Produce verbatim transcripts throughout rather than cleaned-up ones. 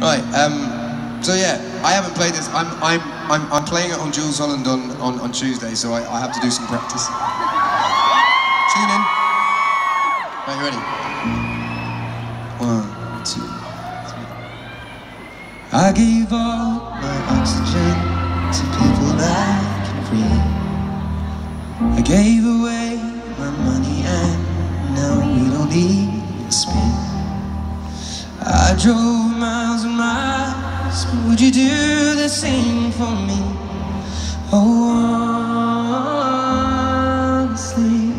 Right, um, so yeah, I haven't played this. I'm, I'm, I'm, I'm playing it on Jools Holland on, on, on Tuesday, so I, I have to do some practice. Tune in. Are you ready? One, two, three. I gave all my oxygen to people that can breathe. I gave away my money and now we don't need to spend. I drove miles and miles, but would you do the same for me? Oh, honestly,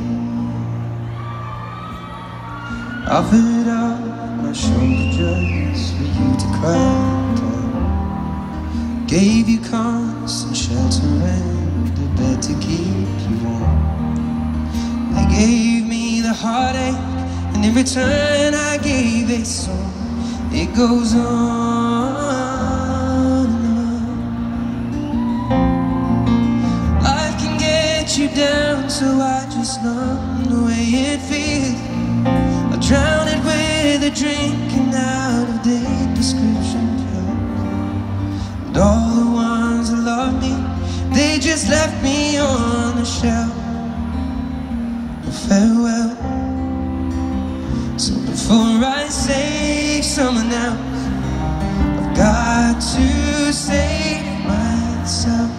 offered up my shoulder just for you to cry on. Gave you constant shelter and a bed to keep you warm. They gave me the heartache, and in return I gave a song. It goes on and on. Life can get you down, so I just numb the way it feels. I drown it with a drink and out of date prescription pills. And all the ones that love me, they just left me on the shelf. A farewell. So before I save someone else, I've got to save myself.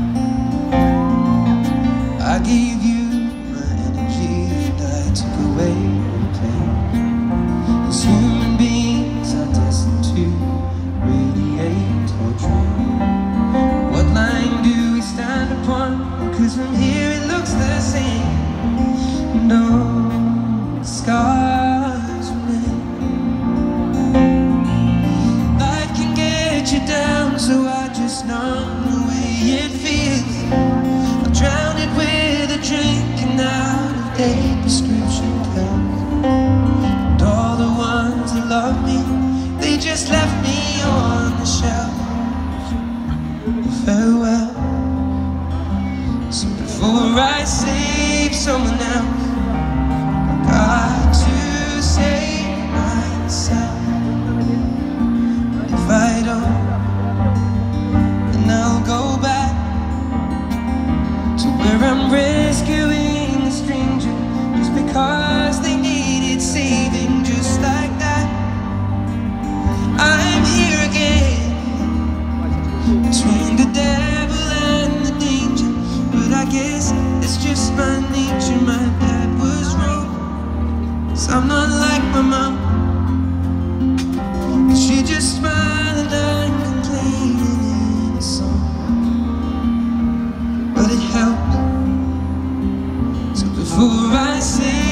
I gave you my energy and I took away the pain. As human beings are destined to radiate or drain. What line do we stand upon? Cause from here it looks the same. No scars. You down, so I just numb the way it feels. I drown it with a drink and out of date prescription pills. And all the ones that love me, they just left me on the shelf. Farewell. So before I save someone else, I got to save myself. If I don't, I'll go back to where I'm rescuing a stranger just because they needed saving, just like that. I'm here again, between the devil and the danger, but I guess it's just my nature. My dad was wrong, 'cause I'm not like my mom. She just smiled and complained in a song, but it helped. So before I say